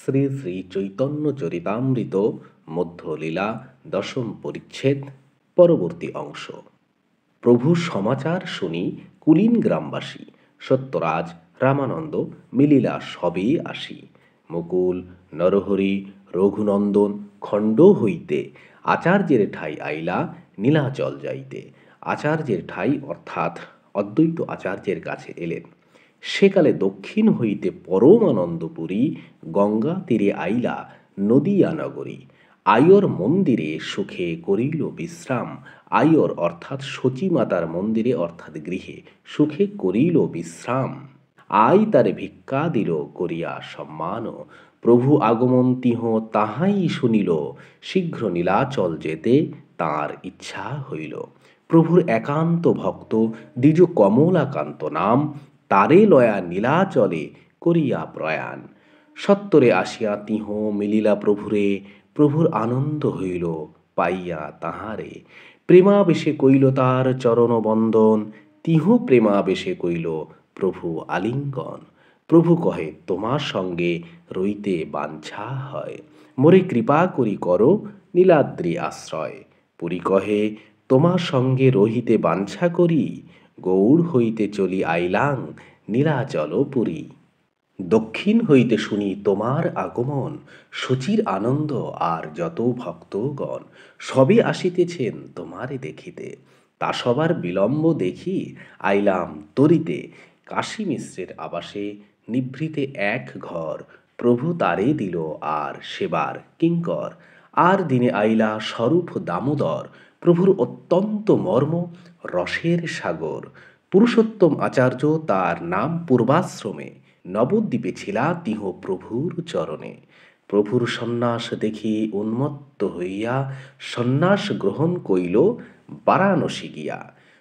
শ্রী শ্রী চৈতন্য চরিতামৃত মধ্যলীলা দশম পরিচ্ছেদ পরবর্তী অংশ। প্রভুর সমাচার শুনি কুলীন গ্রামবাসী, সত্যরাজ রামানন্দ মিলিলা সবে আসি। মুকুল নরহরি রঘুনন্দন খণ্ড হইতে আচার্যের ঠাই আইলা নীলাচল যাইতে। আচার্যের ঠাই অর্থাৎ অদ্বৈত আচার্যের কাছে এলেন। সেকালে দক্ষিণ হইতে পরমানন্দপুরী গঙ্গা তীরে আইলা নদিয়া নগরী। আয়র মন্দিরে সুখে করিল বিশ্রাম। আয়র অর্থাৎ সচীমাতার মন্দিরে অর্থাৎ গৃহে সুখে করিল বিশ্রাম। আই তারে ভিক্ষা দিল করিয়া সম্মান। প্রভু আগমন তিহ তাহাই শুনিল, শীঘ্র নীলাচল যেতে তাঁর ইচ্ছা হইল। প্রভুর একান্ত ভক্ত দ্বিজ কমলাকান্ত নাম, তারে লয়া নীলাচলে করিয়া প্রয়াণ। সত্তরে আসিয়া তিহ মিলিলা প্রভুরে, প্রভুর আনন্দ হইল পাইয়া তাহারে। প্রেমাবেশে কইল তার চরণ বন্দন, তিহ প্রেমাবেশে কইল প্রভু আলিঙ্গন। প্রভু কহে তোমার সঙ্গে রইতে বাঞ্ছা হয়, মোরে কৃপা করি করো নীলাদ্রি আশ্রয়। পুরী কহে তোমার সঙ্গে রহিতে বাঞ্ছা করি, গৌড় হইতে চলি আইলাং নীলাচল পুরী। দক্ষিণ হইতে শুনি তোমার আগমন, শচীর আনন্দ আর যত ভক্তগণ সবে আসিতেছেন তোমারে দেখিতে। তা সবার বিলম্ব দেখি আইলাম তরিতে, কাশী মিশ্রের আবাসে নিভৃতে এক ঘর। প্রভু তারে দিল আর সেবার কিঙ্কর। আর দিনে আইলা স্বরূপ দামোদর, প্রভুর অত্যন্ত মর্ম রসের সাগর। পুরুষোত্তম আচার্য তার নাম পূর্বাশ্রমে, নবদ্বীপে ছিলা তিহ প্রভুর চরণে। প্রভুর সন্ন্যাস দেখি উন্মত্ত হইয়া, সন্ন্যাস গ্রহণ কইল বারাণসী গিয়া।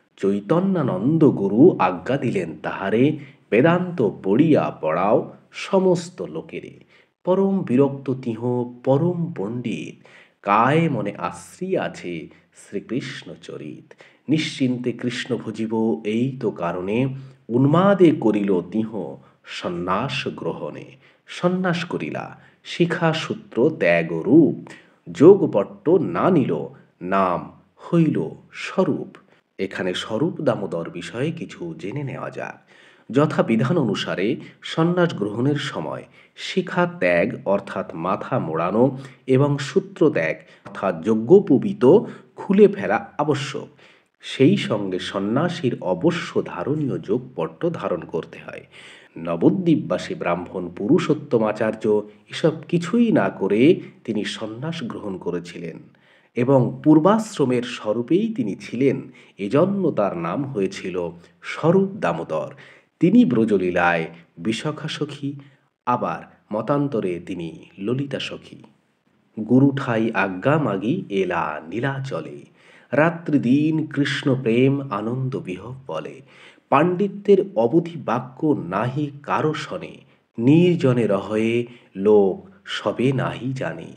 চৈতন্যানন্দ গুরু আজ্ঞা দিলেন তাহারে, বেদান্ত পড়িয়া পড়াও সমস্ত লোকেরে। পরম বিরক্ত তিহ পরম পণ্ডিত, কায় মনে আশ্রি আছে শ্রীকৃষ্ণ চরিত। নিশ্চিন্তে কৃষ্ণ ভজিব এই তো কারণে, উন্মাদে করিল তিহ সন্ন্যাস গ্রহণে। সন্ন্যাস করিলা শিখা সূত্র ত্যাগ রূপ, যোগপট্ট না নিল নাম হইল স্বরূপ। এখানে স্বরূপ দামোদর বিষয়ে কিছু জেনে নেওয়া যাক। যথা বিধান অনুসারে সন্ন্যাস গ্রহণের সময় শিখা ত্যাগ অর্থাৎ মাথা মোড়ানো এবং সূত্র ত্যাগ অর্থাৎ যজ্ঞোপবীত খুলে ফেলা আবশ্যক। সেই সঙ্গে সন্ন্যাসীর অবশ্য ধারণীয় যোগপট্ট ধারণ করতে হয়। নবদ্বীপবাসী ব্রাহ্মণ পুরুষোত্তম আচার্য এসব কিছুই না করে তিনি সন্ন্যাস গ্রহণ করেছিলেন এবং পূর্বাশ্রমের স্বরূপেই তিনি ছিলেন। এজন্য তার নাম হয়েছিল স্বরূপ দামোদর। তিনি ব্রজলীলায় বিশাখা সখী, আবার মতান্তরে তিনি ললিতা সখী। গুরু ঠাই আজ্ঞা মাগি এলা নীলাচলে, রাত্রি দিন কৃষ্ণ প্রেম আনন্দ বিহব বলে। পাণ্ডিত্যের অবধি বাক্য নাহি কারো শনে, নির্জনে রহয়ে লোক সবে নাহি জানে।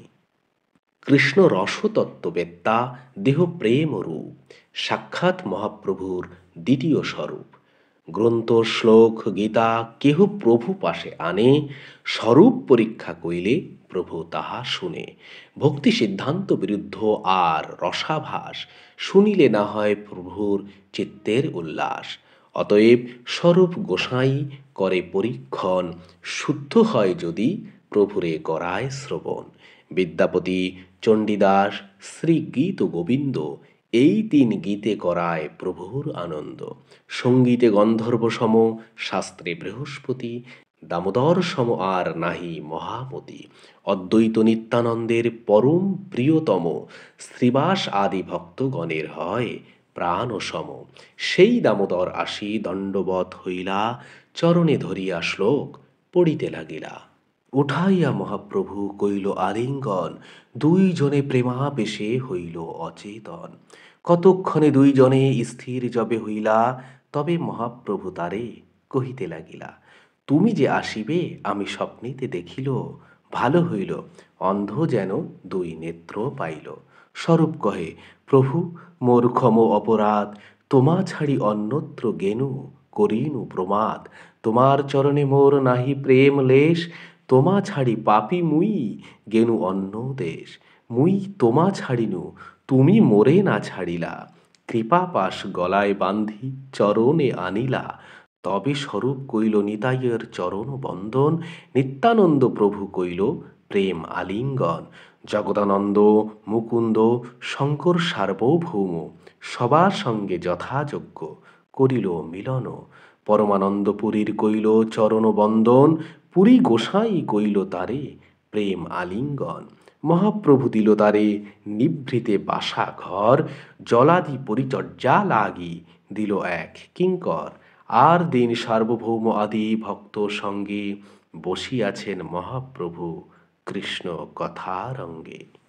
কৃষ্ণ রসতত্ত্ববেত্তা, দেহ প্রেম রূপ, সাক্ষাৎ মহাপ্রভুর দ্বিতীয় স্বরূপ। গ্রন্থ শ্লোক গীতা কেহ প্রভু পাশে আনে, স্বরূপ পরীক্ষা কইলে প্রভু তাহা শুনে। ভক্তি সিদ্ধান্ত বিরুদ্ধ আর রসাভাস, শুনিলে না হয় প্রভুর চিত্তের উল্লাস। অতএব স্বরূপ গোসাই করে পরীক্ষণ, শুদ্ধ হয় যদি প্রভুরে করায় শ্রবণ। বিদ্যাপতি চণ্ডীদাস শ্রী গীত গোবিন্দ, এই তিন গীতে করায় প্রভুর আনন্দ। সঙ্গীতে গন্ধর্ব সম, শাস্ত্রে বৃহস্পতি, দামোদর সম আর নাহি মহামতি। অদ্বৈত নিত্যানন্দের পরম প্রিয়তম, শ্রীবাস আদি ভক্তগণের হয় প্রাণ সম। সেই দামোদর আসি দণ্ডবৎ হইলা, চরণে ধরিয়া শ্লোক পড়িতে লাগিলা। উঠাইয়া মহাপ্রভু কইল আলিঙ্গন, দুইজনে প্রেমাবেশে হইল অচেতন। কতক্ষণে দুইজনে স্থির যবে হইলা, তবে মহাপ্রভু তারে কহিতে লাগিলা, তুমি যে আসিবে আমি স্বপ্নেতে দেখিল, ভালো হইল অন্ধ যেন দুই নেত্র পাইল। স্বরূপ কহে প্রভু মোর ক্ষম অপরাধ, তোমা ছাড়ি অন্যত্র গেনু করিনু প্রমাদ। তোমার চরণে মোর নাহি প্রেম লেশ, তোমা ছাড়ি পাপি মুই গেনু অন্য দেশ, মুই তোমা ছাড়িনু তুমি মোরে না ছাড়িলা, কৃপা পাশ গলায় বান্ধি চরণে আনিলা, তবে স্বরূপ কইল নিতাইয়ের চরণ বন্দন, নিত্যানন্দ প্রভু কইল প্রেম আলিঙ্গন, জগদানন্দ মুকুন্দ শঙ্কর সার্বভৌম সবার সঙ্গে যথাযোগ্য করিল মিলন, পরমানন্দ পুরীর কইল চরণ বন্দন, পুরী গোসাই কইল তারে প্রেম আলিঙ্গন, মহাপ্রভু দিল তারে নিভৃতে বাসা ঘর, জলাদি পরিচর্যা লাগি দিল এক কিঙ্কর, আর দিন সার্বভৌম আদি ভক্ত সঙ্গে বসিয়াছেন মহাপ্রভু কৃষ্ণ কথারঙ্গে।